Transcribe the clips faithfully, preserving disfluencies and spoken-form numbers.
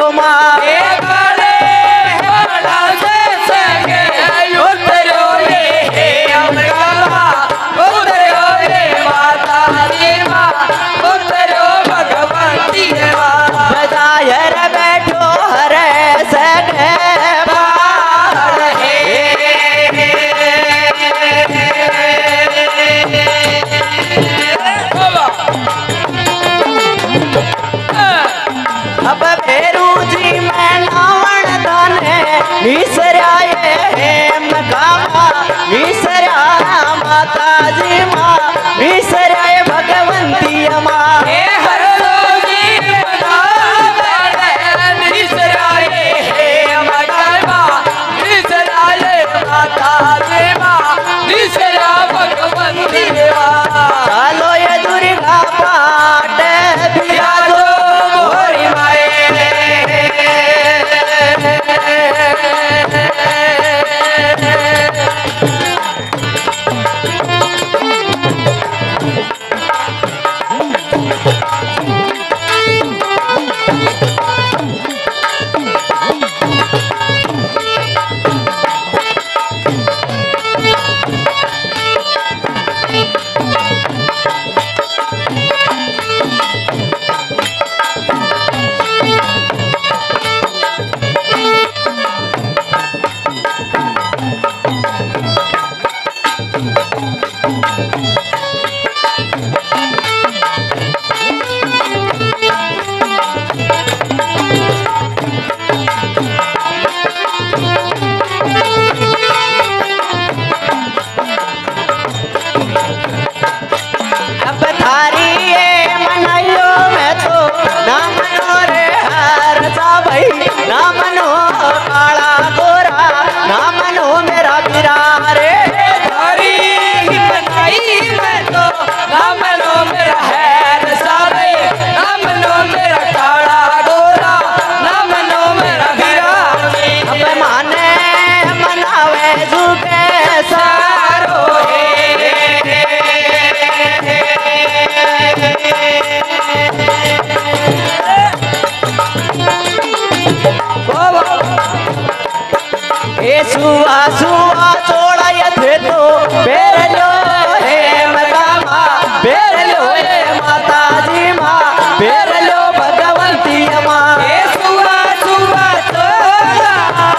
सुआ सुआ चोड़ा थे तो बेर लो हे मदामा बेर लो हे माता जी माँ बेर लो भगवंती माँ सुआ सुआ चोड़ा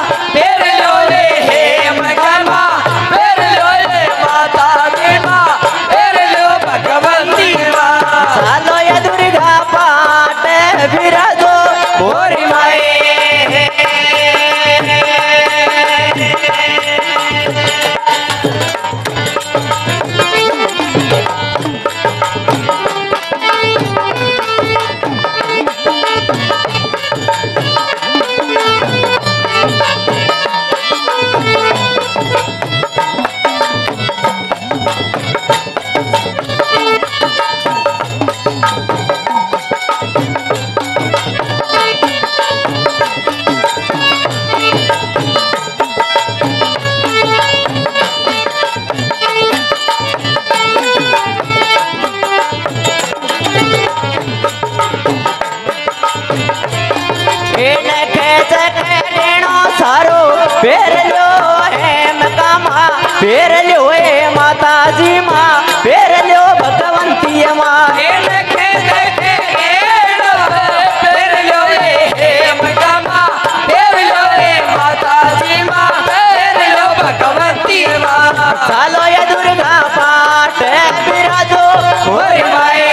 बेर लो हे मदामा बेर लो हे माता जी माँ बेर लो भगवंती माँ सालो ये दुर्गा पाट विराजो मोरी माए सारो फेर लो है मकामा फेर लो है माता जी माँ फेर लो भगवंती माँ फेर लो है मकामा फेर लो है माता जी माँ फेर लो भगवंती माँ सालो ये दुर्गा पाठ विराजो मोरी माए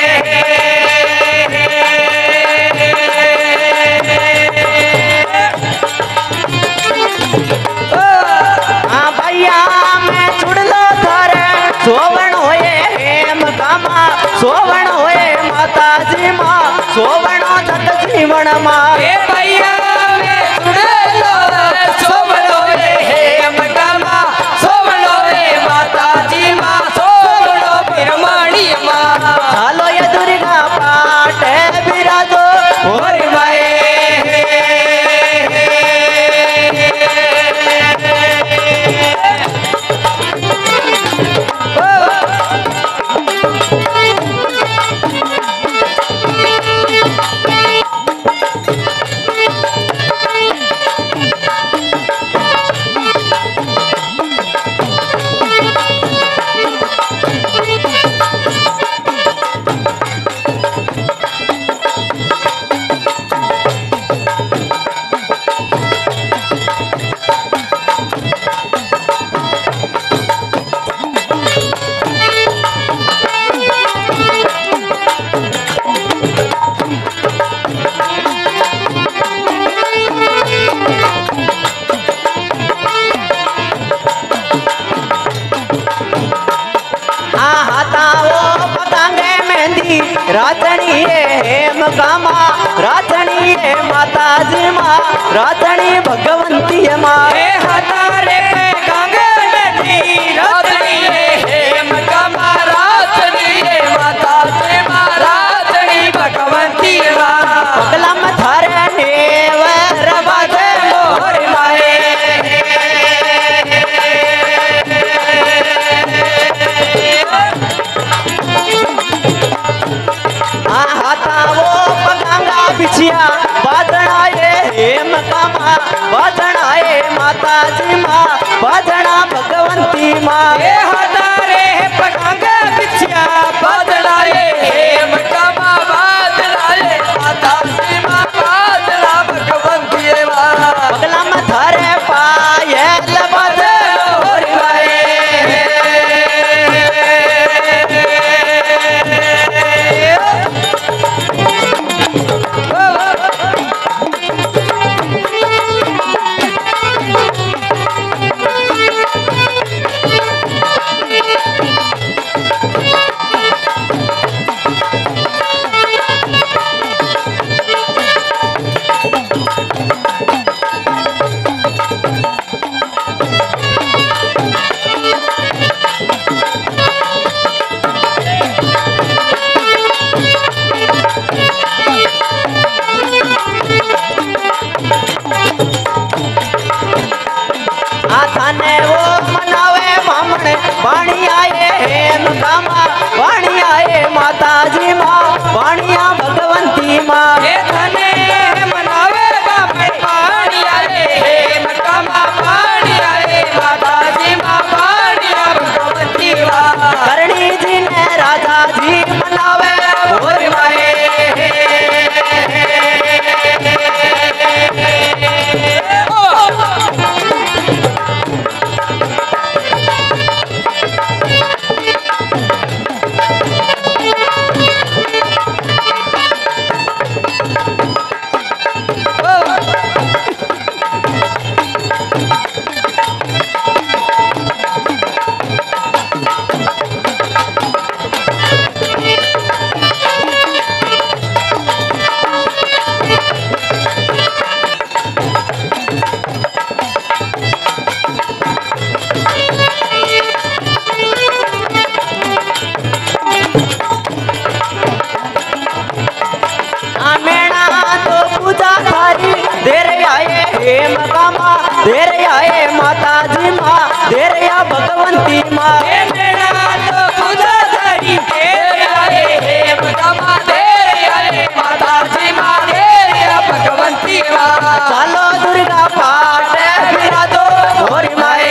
सोवण होए हेम कामा सोवण होए माता जी माँ सोवण जग जीवन माँ भैया सोवण होए हेम कामा सोवण होए माता जी माँ सोवण ब्रह्मणी माँ सालो ये दुर्गा पाठ विराजो मोरी माए की रातनी हेम कामा रातनी है माता जी माँ रातनी भगवंती माँ हतारे पे गंगा नदी रातनी हेम कामा रातनी है माता जी माँ रातनी भगवंती माँ पगला मथारे नेवर बाजे मोर माए हाथा वो पगांगा बिछिया बाजना ये हेम कामा बाजना ये माता जी माँ बाजना भगवंती माँ हतारे पगांगा बिछिया बाजना ये हेम कामा बाजना ये माता जी माँ बाजना भगवंती माँ पगला मथारे पायल बाजे मोर माए थाने वो मनावे बामण वाणी आए हेम कामा वाणी आए माता जी माँ वाणिया भगवंती माँ धने मनावे बाबे पानी आए हेम कामा पानी आए माता जी माँ पानी भगवंती माँ करणी जी ने राजा जी मनावे भोर माए हेम कामा देर आए माता जी माँ देर या भगवंती माँ तो पूजा धरी देर आए हेम कामा देर आए माता जी माँ देर भगवंती माँ चालो दुर्गा पाठ फिरा दो भोर माए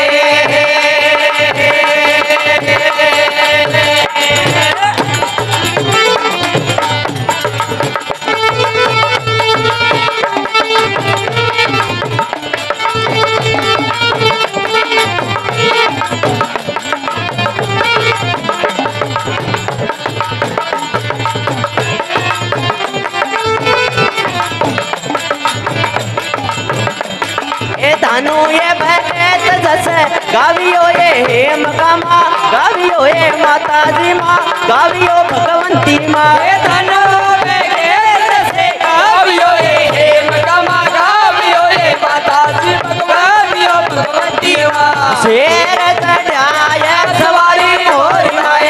धानु ये भैत जैसे गावियो ये हेम कामा गावियो ये माता जी माँ गावियो भगवंती माँ धनु जैसे गावियो ये हेम कामा गावियो ये माता जी गावियो भगवंती माँ शेर चढ़ाया सवारी मोर माए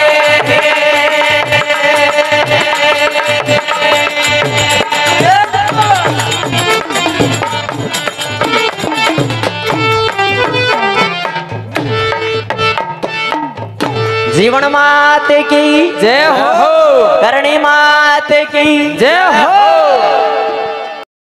जीवन मात की जय हो करणी मात की जय हो।